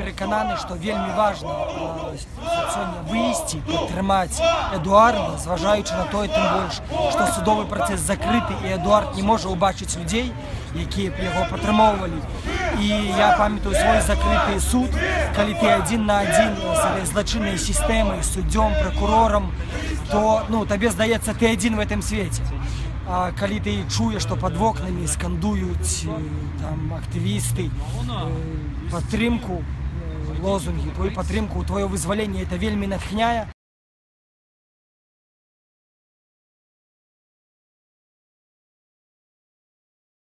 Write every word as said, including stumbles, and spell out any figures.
перекананы, што вельмі важна сёння выйсці, падтрымаць Эдуарда, зважаючы на тое, тым больш, што судовы працэс закрыты, і Эдуард не можа ўбачыць людзей, якія б яго падтрымоўвалі. І я памятаю свой закрыты суд, калі ты адзін на адзін з злачыннай сістэмай, суддзём, пракурорам, то ну, табе здаецца, ты адзін в гэтым свеце. А калі ты чуеш, што пад вокнамі скандуюць там, актывісты падтрымку, лозунгі, твою падтрымку, твоё вызваленне, это вельмі натхняе.